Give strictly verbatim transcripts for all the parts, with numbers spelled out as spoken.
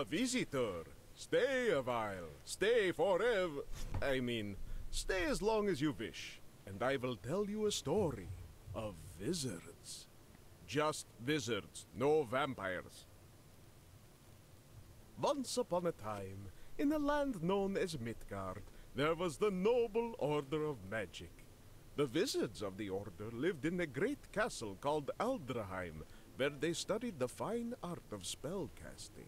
visitor. Stay a while. Stay forever. I mean, stay as long as you wish. And I will tell you a story of wizards. Just wizards, no vampires. Once upon a time, in a land known as Midgard, there was the noble Order of Magic. The wizards of the order lived in a great castle called Aldraheim, where they studied the fine art of spellcasting.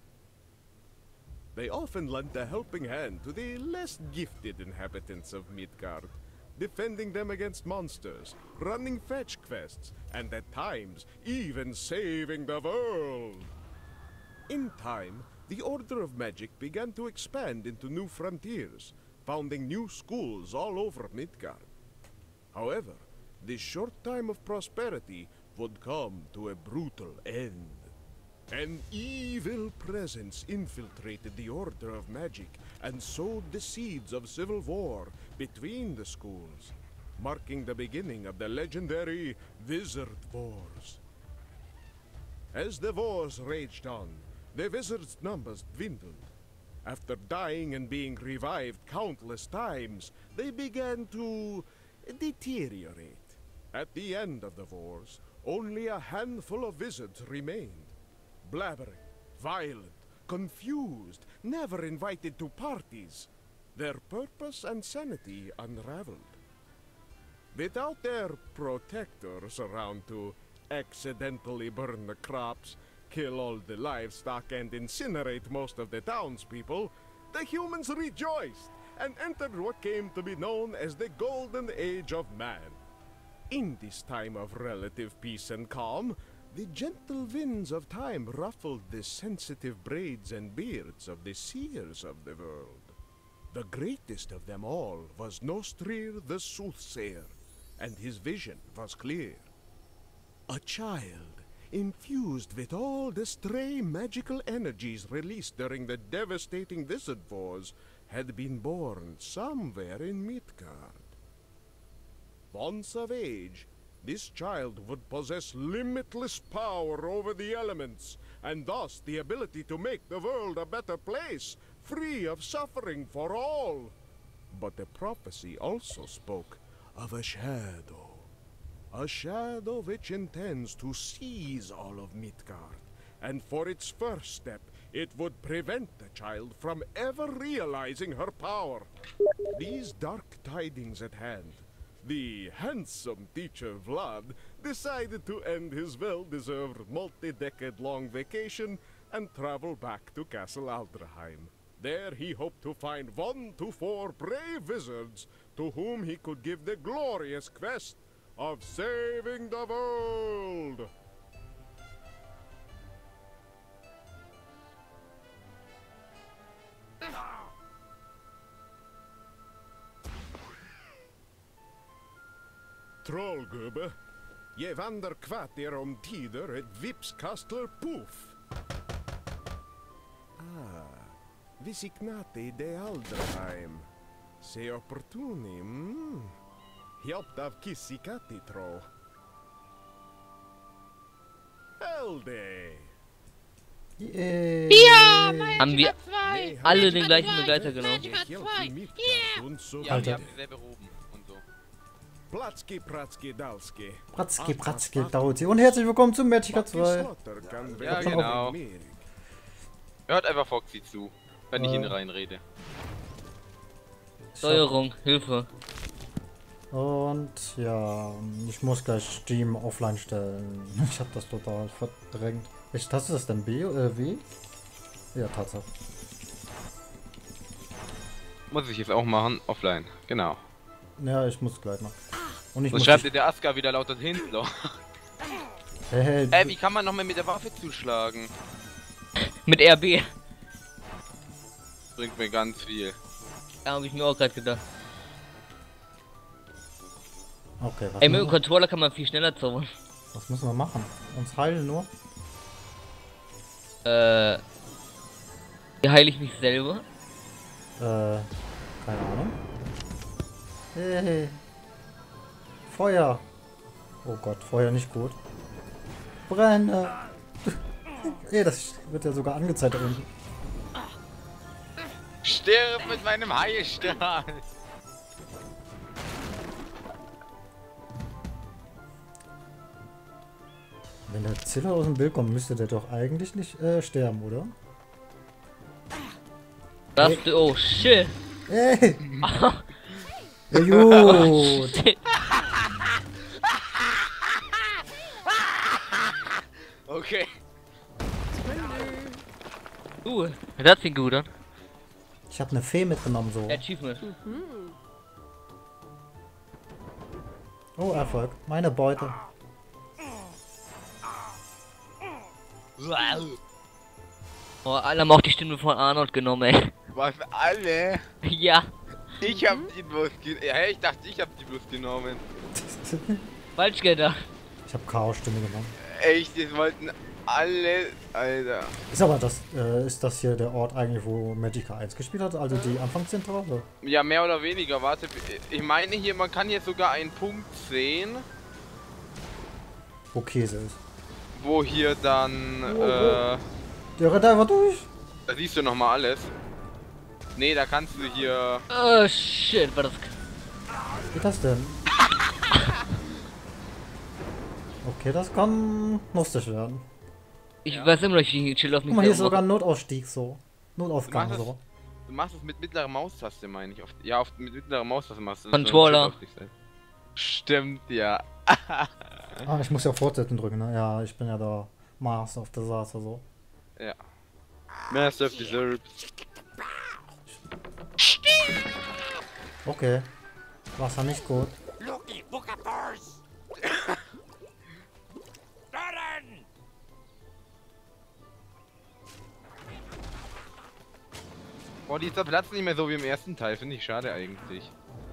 They often lent a helping hand to the less gifted inhabitants of Midgard, defending them against monsters, running fetch quests, and at times, even saving the world. In time, the Order of Magic began to expand into new frontiers, founding new schools all over Midgard. However, this short time of prosperity would come to a brutal end. An evil presence infiltrated the Order of Magic and sowed the seeds of civil war between the schools, marking the beginning of the legendary Wizard Wars. As the wars raged on, the wizards' numbers dwindled. After dying and being revived countless times, they began to deteriorate. At the end of the wars, only a handful of wizards remained. Blabbering, violent, confused, never invited to parties. Their purpose and sanity unraveled. Without their protectors around to accidentally burn the crops, kill all the livestock, and incinerate most of the townspeople, the humans rejoiced and entered what came to be known as the Golden Age of Man. In this time of relative peace and calm, the gentle winds of time ruffled the sensitive braids and beards of the seers of the world. The greatest of them all was Nostrir the Soothsayer, and his vision was clear. A child, infused with all the stray magical energies released during the devastating Wizard Wars, had been born somewhere in Midgard. Once of age, this child would possess limitless power over the elements, and thus the ability to make the world a better place, free of suffering for all. But the prophecy also spoke of a shadow. A shadow which intends to seize all of Midgard, and for its first step, it would prevent the child from ever realizing her power. These dark tidings at hand, the handsome teacher Vlad decided to end his well-deserved multi-decade-long vacation and travel back to Castle Aldraheim. There he hoped to find one to four brave wizards to whom he could give the glorious quest of saving the world. Trollgubbe, je vandrer kvarter om tider et vipskastler puff. Ah, visignate de Aldraheim. Se opportuni, mm. Hjälpt av kissikatti, tro. Helde! Yeah. Ja, mein Haben wir zwei. alle den gleichen Begleiter genommen? Ja, Alter. wir haben dieselbe Roben und so. Platzki, Pratzki, Dalski. Bratzki, Bratzki, Dauzi. Und herzlich willkommen zum Magica zwei. Ja, genau. Hört einfach Foxy zu, wenn ich Äh. ihn reinrede. Steuerung, Hilfe. Und ja, ich muss gleich Steam offline stellen. Ich habe das total verdrängt. Welche Taste ist das denn? B oder W? Ja, Tatsache. Muss ich jetzt auch machen, offline. Genau. Ja, ich muss gleich mal. Und ich Was muss. schreibt dir der Aska wieder lauter Hintler? Hey, Ey, wie kann man nochmal mit der Waffe zuschlagen? Mit R B. Bringt mir ganz viel. Da habe ich mir auch gerade gedacht. okay, was, Ey, mit dem müssen, Controller kann man viel schneller zaubern. was müssen wir machen? Uns heilen nur? Äh. Hier heile ich mich selber. Äh, keine Ahnung. Hey. Feuer. Oh Gott, Feuer nicht gut. Brenne. Ey, das wird ja sogar angezeigt da unten. Stirb mit meinem Heilstrahl! Wenn der Ziller aus dem Bild kommt, müsste der doch eigentlich nicht äh, sterben, oder? Das, oh shit! Ey! Ja, gut! Shit. Okay. Uh, das klingt gut an. Ich habe eine Fee mitgenommen, so. Achievement. Oh, Erfolg. Meine Beute. Oh, alle haben auch die Stimme von Arnold genommen, ey. Was, alle? Ja, Ich hab die bloß genommen. Ja, ich dachte, ich hab die bloß genommen. falsch gedacht. Ich habe Chaos-Stimme genommen. Echt, das wollten alle. Alter. Ist aber das, äh, ist das hier der Ort eigentlich, wo Magica eins gespielt hat? Also die Anfangszentrale? Ja, mehr oder weniger. Warte, ich meine hier, man kann hier sogar einen Punkt sehen, Wo Käse ist. wo hier dann. Oh, oh. Äh, Der rennt einfach durch. da siehst du nochmal alles. Nee, da kannst du hier. Oh shit, war das. Wie geht das denn? Okay, das kann lustig werden. Ich weiß immer noch nicht, wie Chill auf mich Guck mal, hier ist selber sogar ein Notausstieg so. Notausgang Du machst so. Du machst es mit mittlerer Maustaste, meine ich. Auf, ja, auf, mit mittlerer Maustaste machst du das. Controller. Stimmt, ja. Ah, ich muss ja fortsetzen drücken, ne? Ja, ich bin ja der Master of Disaster so. Ja. Master of Deserves. Okay. Wasser nicht gut. Boah, dieser Platz nicht mehr so wie im ersten Teil, finde ich schade eigentlich.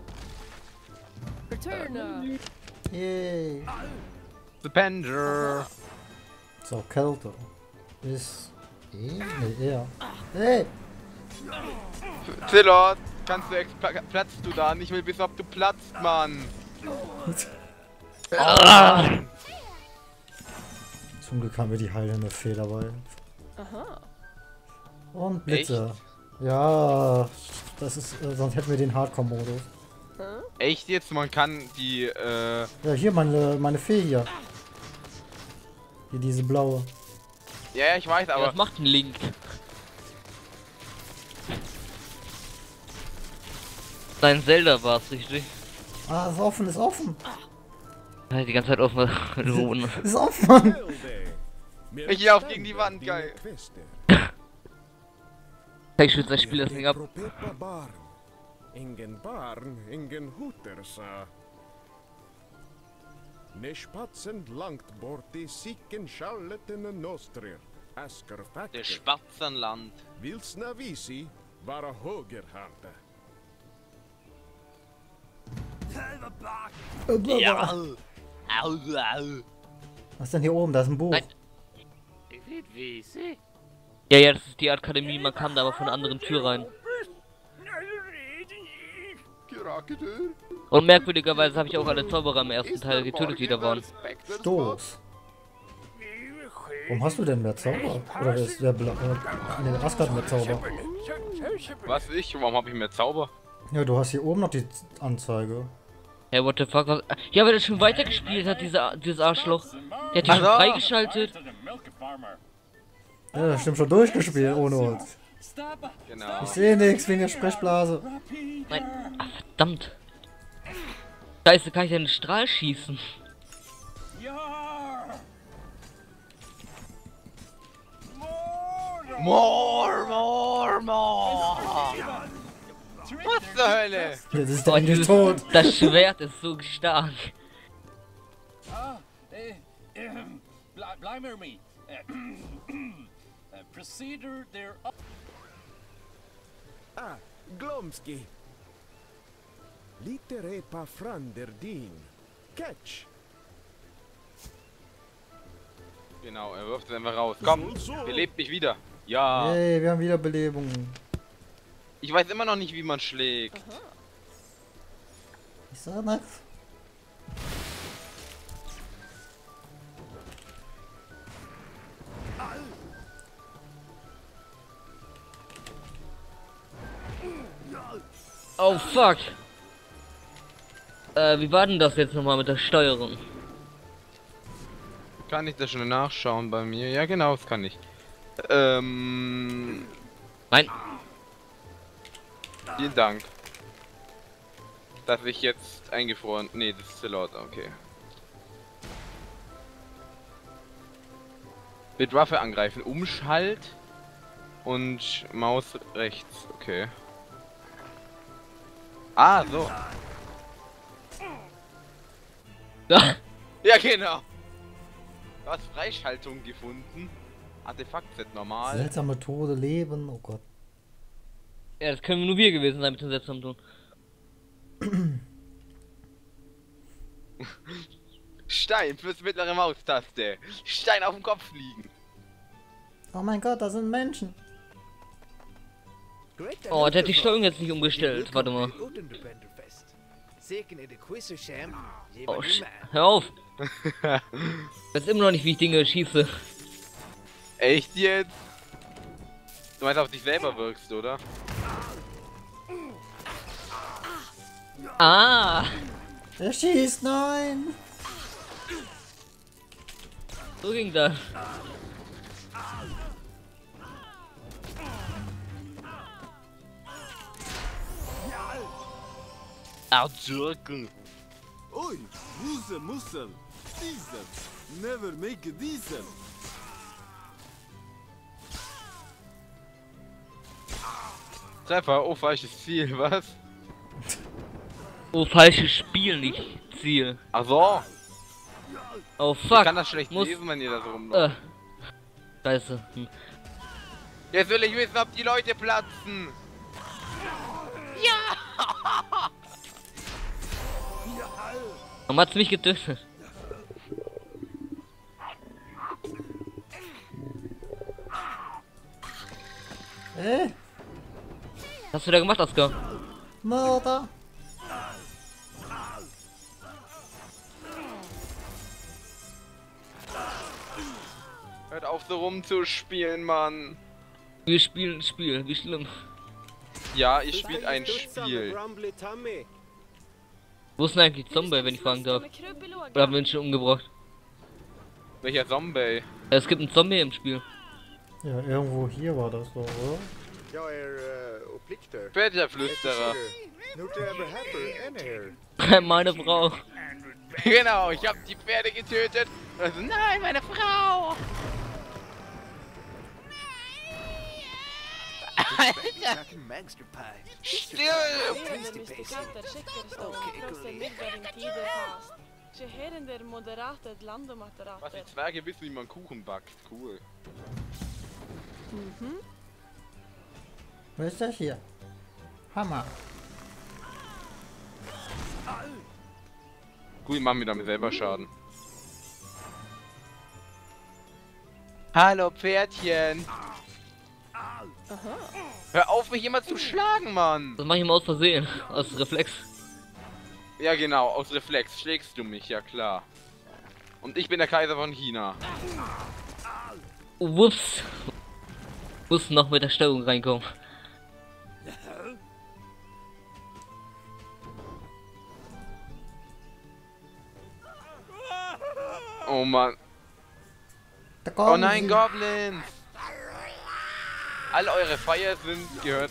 Returner. Yay. The Pender. So, Kälte. Ist. E? Nee, er. Hey! Zillot, kannst du ex pla- platzt du da nicht mehr, bis ob du platzt, Mann. Ah. Zum Glück haben wir die heilende Fee dabei. Aha. Und Blitze. Ja, das ist. Äh, sonst hätten wir den Hardcore-Modus. Echt jetzt? Man kann die, äh... Ja, hier meine, meine Fee hier. Hier diese blaue. Ja, ja, ich weiß, Ja, aber... das macht ein Link. Dein Zelda war es, richtig? Ah, ist offen, ist offen. Ja, die ganze Zeit offen. Ruhen. Ist offen. Ich lauf gegen die Wand, geil. Ich schütze das Spiel das nicht ab. Ingen barn, ingen hutersa. Ne spatzen langt borti sicken skjalleten nostrir. Asker Der facker. Spatzenland. Vilsna visi, vara högerhanda. Ja. Au, au. Was ist denn hier oben? Da ist ein Buch. Nein. Ja, ja, das ist die Akademie, man kam da aber von einer anderen Tür rein. Und merkwürdigerweise habe ich auch alle Zauberer im ersten Teil getötet, die da waren. Stoß. Warum hast du denn mehr Zauber? Oder ist der Bla äh, nee, Asgard mehr Zauber? Was ich? Warum habe ich mehr Zauber? Ja, du hast hier oben noch die Anzeige. Hey, what the fuck? Was? Ja, weil er schon weitergespielt hat, dieser, dieses Arschloch. Der hat die schon Ach so. freigeschaltet. Ja, das stimmt schon durchgespielt ohne uns. Genau. Ich sehe nichts wegen der Sprechblase. Nein. Ach, verdammt. Scheiße, kann ich einen Strahl schießen? More, more, more. Was zur Hölle? Jetzt ist der Oh, endlich dieses- tot. Das Schwert ist so stark. Ah, eh, ehm, bl- Bleimer me. Eh, eh, Procedure there. Ah, Glomski. Litere pa franderdin. Catch. Genau, er wirft es einfach raus. Komm, belebt mich wieder. Ja. Hey, wir haben wieder Belebung. Ich weiß immer noch nicht, wie man schlägt. Ich sag nichts. Oh fuck. Äh, wie war denn das jetzt nochmal mit der Steuerung? Kann ich das schon nachschauen bei mir? Ja genau, das kann ich. Ähm... Nein. Vielen Dank. Dass ich jetzt eingefroren... Nee, das ist zu laut, okay. Mit Waffe angreifen, Umschalt und Maus rechts, okay. Ah, so. Ja, genau. Du hast Freischaltung gefunden. Artefakt-Set normal. Seltsame Tode leben, oh Gott. Ja, das können nur wir gewesen sein mit dem seltsamen Ton. Stein fürs mittlere Maustaste. Stein auf dem Kopf liegen. Oh mein Gott, da sind Menschen. Oh, der hat die Steuerung jetzt nicht umgestellt. Warte mal. Oh, sch hör auf. Ich weiß immer noch nicht, wie ich Dinge schieße. Echt jetzt? Du meinst, auf dich selber wirkst, oder? Ah! Er schießt, nein! So ging das. Au, Türken! Oi, Musse, Musse, Diesel, never make a diesel. Treffer, oh, falsches Ziel, was? Oh, falsches Spiel, nicht Ziel. Ach so. Oh fuck. Ich kann das schlecht Muss... lesen, wenn ihr da so rumläuft. Äh. Scheiße. Hm. Jetzt will ich wissen, ob die Leute platzen. Ja! Warum hat's mich getötet? Äh? Was hast du da gemacht, Oskar? Mörder! Hört auf so rumzuspielen, Mann. Wir spielen ein Spiel, wie schlimm. Ja, ihr spielt ein Spiel. Wo ist denn eigentlich Zombie, wenn ich fragen darf? Oder haben wir ihn schon umgebracht? Welcher Zombie? Es gibt einen Zombie im Spiel. Ja, irgendwo hier war das doch, oder? Ja, er uh, opplikter. Pferdeflüsterer. Meine Frau. Genau, ich hab die Pferde getötet. Also, nein, meine Frau! Still! Was, die Zwerge wissen, wie man Kuchen backt. Cool. Mhm. Was ist das hier? Hammer. Gut, machen wir damit selber Schaden. Hallo Pferdchen. Aha. Hör auf, mich immer zu schlagen, Mann. Das mach ich immer aus Versehen. Aus Reflex. Ja genau, aus Reflex schlägst du mich, ja klar. Und ich bin der Kaiser von China. Wups. Muss noch mit der Steuerung reinkommen. Oh Mann. Da kommen Oh nein, sie. Goblins. All eure Feier sind gehört.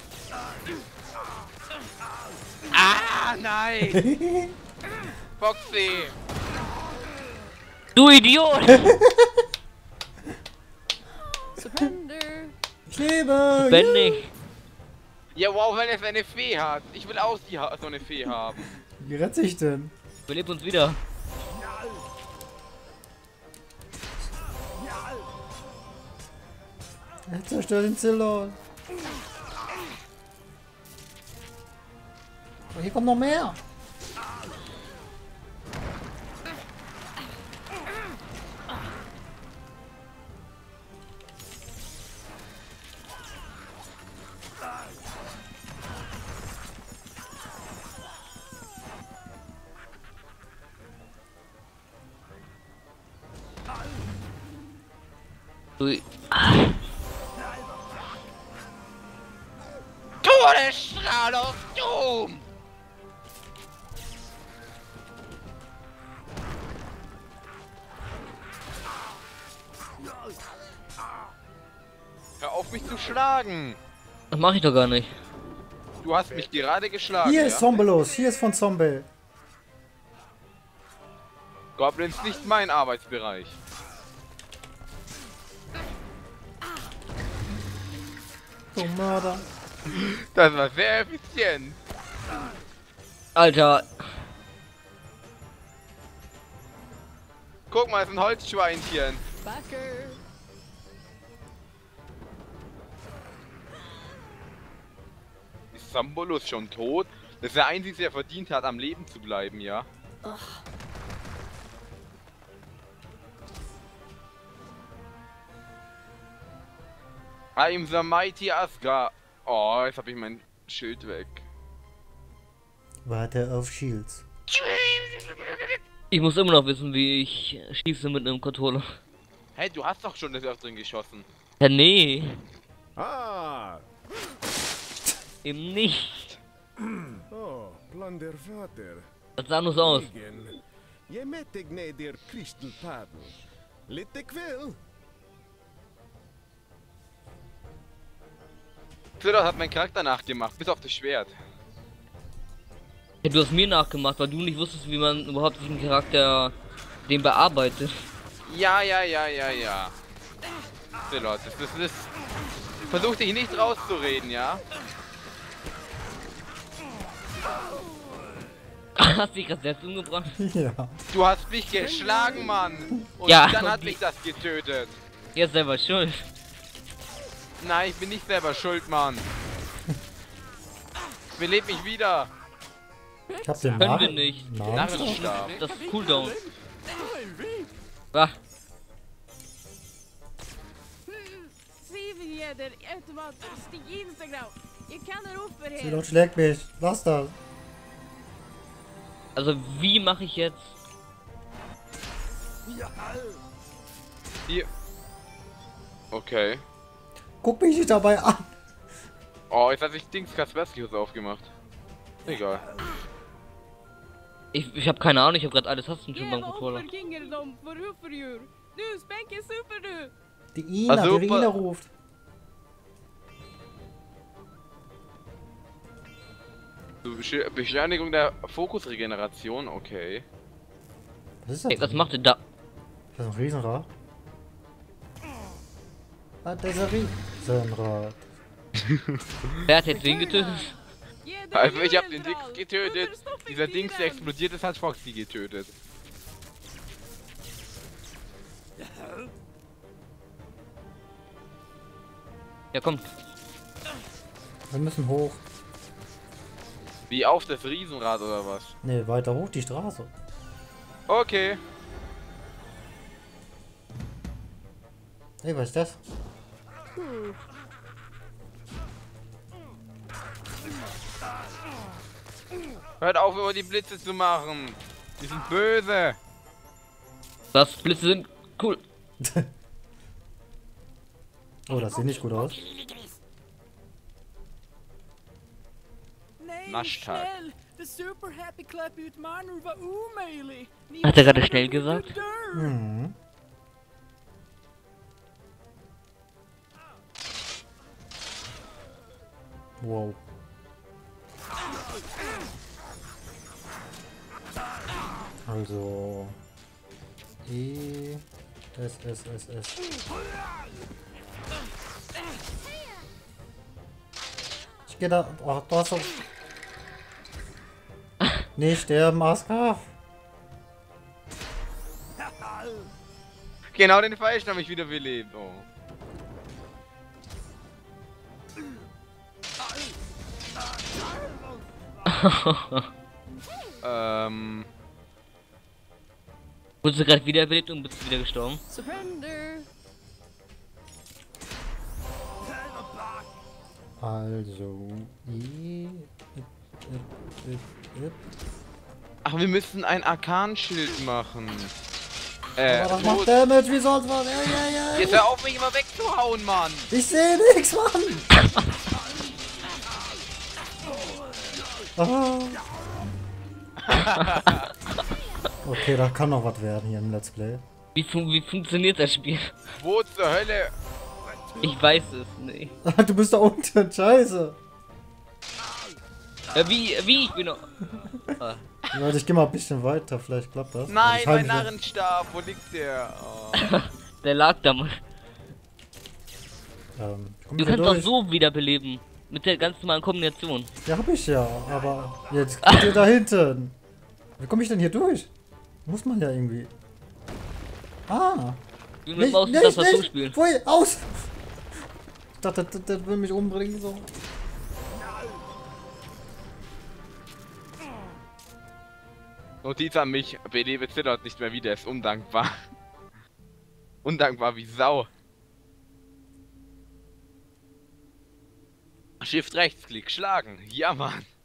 Ah, nein. Foxy. Du Idiot! Surrender. Ich lebe! Wenn nicht. Ja, wow, wenn es eine Fee hat. Ich will auch die ha so eine Fee haben. Wie rette ich denn? Belebt uns wieder. Er zerstört den Zillon. Oh, hier kommt noch mehr. Du. Tor! Todesstrahl auf Doom! Hör auf mich zu schlagen! Das mache ich doch gar nicht. Du hast mich gerade geschlagen, Hier ja? ist Zombie los, hier ist von Zombie. Goblins nicht mein Arbeitsbereich. Du Mörder. Das war sehr effizient. Alter, Guck mal, es ist ein Holzschweinchen. Backer. Ist Sambolus schon tot? Das ist der Einzige, der verdient hat, am Leben zu bleiben, ja? I'm the mighty Asgard. Oh, jetzt habe ich mein Schild weg. Warte auf Shields. ich muss immer noch wissen, wie ich schieße mit einem Controller. Hey, du hast doch schon des Öfteren geschossen. Ja, nee, Ah! eben nicht. Oh, plunder vater. Das sah nur so aus. Igen. Je mettig ne der Crystal Paddle. Lite kväll. Xylos hat meinen Charakter nachgemacht, bis auf das Schwert. Ja, du hast mir nachgemacht, weil du nicht wusstest, wie man überhaupt diesen Charakter den bearbeitet. Ja, ja, ja, ja, ja. Xylos, das, das, das... Versuch dich nicht rauszureden, ja? Hast dich gerade selbst umgebracht? Ja. Du hast mich geschlagen, Mann! Und Ja, dann und hat die- mich das getötet. Ihr seid selber schuld. Nein, ich bin nicht selber schuld, Mann. Belebt mich wieder. Ich hab den Können wir Namen. nicht. Namen. Narrenstab. Das ist Cooldown. Ah, Se jeder automatiskt stig Instagram. Jag kan ropa er Silot schlägt mich. Lass das. also wie mache ich jetzt? Hier. Okay. Guck mich nicht dabei an. Oh, jetzt hat sich Dings Kaspersky aufgemacht. Egal. Ich, ich habe keine Ahnung, ich habe gerade alle Tasten schon beim Geva Controller. opperkinger dem för hufferdjur. Du Spank är super du. Die Ina, Ah, super. die Ina ruft. So, Besch- Beschleunigung der Fokusregeneration, okay. Was ist das? Ey, was denn? macht ihr da? Das ist ein Riesenrad. Ah, das ist ein Riesenrad. Wer hat jetzt wen getötet? Jeder Also ich hab den julendrall. Dings getötet. Understopping Dieser Dings, der tiden. explodiert ist, hat Foxy getötet. Ja, kommt. Wir müssen hoch. Wie auf das Riesenrad oder was? Ne, weiter hoch die Straße. Okay. Ey, was ist das? Hört auf, über die Blitze zu machen. Die sind böse. Das Blitze sind cool. Oh, das sieht nicht gut aus. Nej, Naschtag. snäll! The super happy clap utmanar var omöjlig! Ni Hat er gerade är schnell du gesagt? dör. Hm. Wow. Also E S S S S. Ich geh da. Ach, du hast doch. Nicht sterben, Aska. Genau den Falschen habe ich wieder belebt. Oh. ähm. Wurdest du gerade wiederbelebt und bist wieder gestorben? Surrender. Also E. Ip, ip, ip, ip. Ach, wir müssen ein Arkanschild machen. Äh, Aber das Tod- macht Damage, wie sonst was? Ja, ja, ja. Jetzt hör auf, mich immer wegzuhauen, Mann! Ich sehe nichts, Mann. Ah. Okay, da kann noch was werden hier im Let's Play. Wie, fun wie funktioniert das Spiel? Wo zur Hölle? Ich weiß es nicht. Du bist da unten, scheiße. Äh, wie, wie? Ich bin noch... Ah. Leute, ich geh mal ein bisschen weiter, vielleicht klappt das. Nein, Ich mein halte mich- Narrenstab, wo liegt der? Oh. Der lag da mal. Ähm, ich komm Du hier kannst doch durch. so wiederbeleben. Mit der ganz normalen Kombination. Ja, hab ich ja, aber jetzt geht ihr da hinten. Wie komme ich denn hier durch? Muss man ja irgendwie. Ah. Wie mit Maus und Tastatur spielen. Pfui, aus! Ich dachte, das, das will mich umbringen, so. Notiz an mich, belebe Zittert nicht mehr wieder, ist undankbar. Undankbar wie Sau. Shift rechtsklick, schlagen, ja Mann.